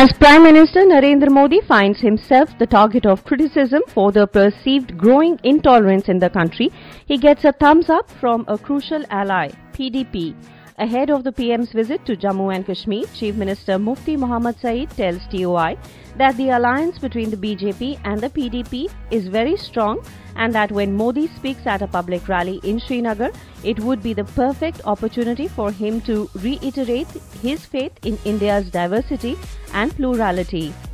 As Prime Minister Narendra Modi finds himself the target of criticism for the perceived growing intolerance in the country, he gets a thumbs up from a crucial ally, PDP. Ahead of the PM's visit to Jammu and Kashmir, Chief Minister Mufti Mohammad Sayeed tells TOI that the alliance between the BJP and the PDP is very strong and that when Modi speaks at a public rally in Srinagar, it would be the perfect opportunity for him to reiterate his faith in India's diversity and plurality.